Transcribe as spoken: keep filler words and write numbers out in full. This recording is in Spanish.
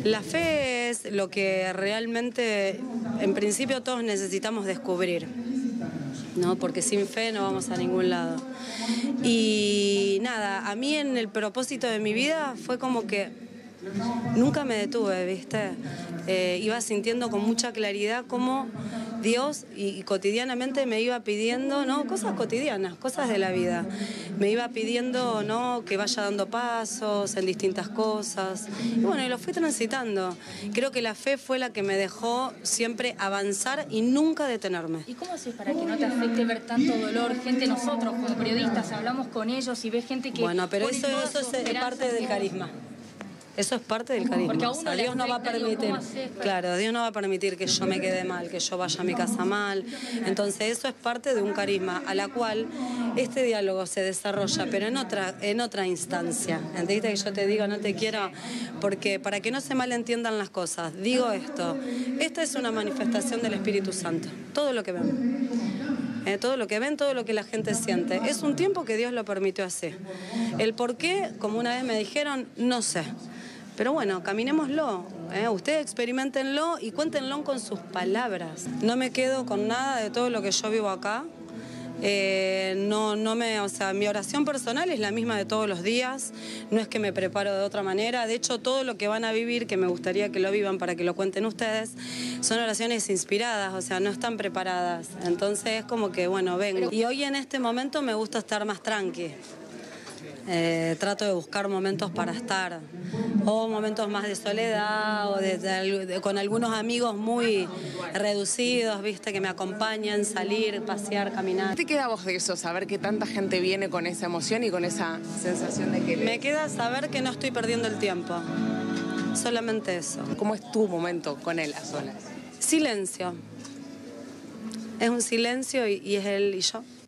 La fe es lo que realmente, en principio, todos necesitamos descubrir, ¿no? Porque sin fe no vamos a ningún lado. Y nada, a mí en el propósito de mi vida fue como que nunca me detuve, ¿viste? Eh, iba sintiendo con mucha claridad cómo Dios y, y cotidianamente me iba pidiendo, ¿no? Cosas cotidianas, cosas de la vida. Me iba pidiendo, ¿no? Que vaya dando pasos en distintas cosas. Y bueno, y lo fui transitando. Creo que la fe fue la que me dejó siempre avanzar y nunca detenerme. ¿Y cómo haces para que no te afecte ver tanto dolor? Gente, nosotros como periodistas hablamos con ellos y ves gente que... Bueno, pero eso, eso es parte del carisma. Eso es parte del carisma. Porque a o sea, uno Dios no va a permitir, haces, claro, Dios no va a permitir que yo me quede mal, que yo vaya a mi casa mal. Entonces eso es parte de un carisma a la cual este diálogo se desarrolla, pero en otra, en otra instancia. ¿Entendiste que yo te digo, no te quiero? Porque para que no se malentiendan las cosas, digo esto, esta es una manifestación del Espíritu Santo, todo lo que ven. Eh, todo lo que ven, todo lo que la gente siente. Es un tiempo que Dios lo permitió así. El por qué, como una vez me dijeron, no sé. Pero bueno, caminémoslo, ¿eh? Ustedes experimentenlo y cuéntenlo con sus palabras. No me quedo con nada de todo lo que yo vivo acá. Eh, no, no me, o sea, mi oración personal es la misma de todos los días, no es que me preparo de otra manera. De hecho, todo lo que van a vivir, que me gustaría que lo vivan para que lo cuenten ustedes, son oraciones inspiradas, o sea, no están preparadas. Entonces es como que, bueno, vengo. Y hoy en este momento me gusta estar más tranqui. Eh, trato de buscar momentos para estar, o momentos más de soledad, o de, de, de, con algunos amigos muy reducidos, viste, que me acompañan, salir, pasear, caminar. ¿Qué te queda a vos de eso? Saber que tanta gente viene con esa emoción y con esa sensación de que... Me queda saber que no estoy perdiendo el tiempo, solamente eso. ¿Cómo es tu momento con él a solas? Silencio. Es un silencio y, y es él y yo.